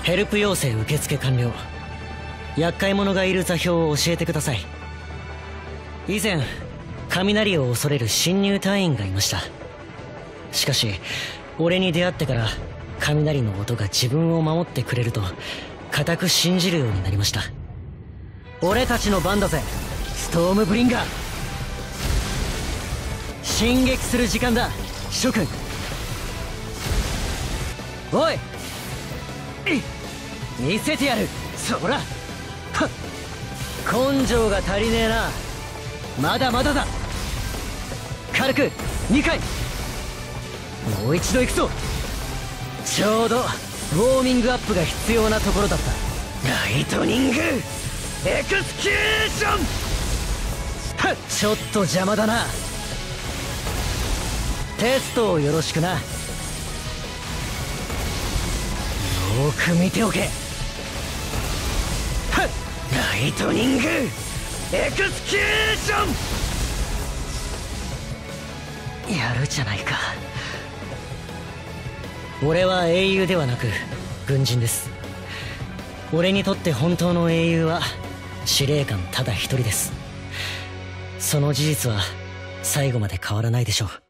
ヘルプ要請受付完了。厄介者がいる座標を教えてください。以前雷を恐れる新入隊員がいました。しかし俺に出会ってから雷の音が自分を守ってくれると固く信じるようになりました。俺たちの番だぜ、ストームブリンガー。進撃する時間だ、諸君。おい、見せてやる。そら、はっ、根性が足りねえな。まだまだだ。軽く2回。もう一度行くぞ。ちょうどウォーミングアップが必要なところだった。ライトニングエクスキューション。はっ、ちょっと邪魔だな。テストをよろしくな。よーく見ておけ。はっ、ライトニングエクスキューション。やるじゃないか。俺は英雄ではなく軍人です。俺にとって本当の英雄は司令官ただ一人です。その事実は最後まで変わらないでしょう。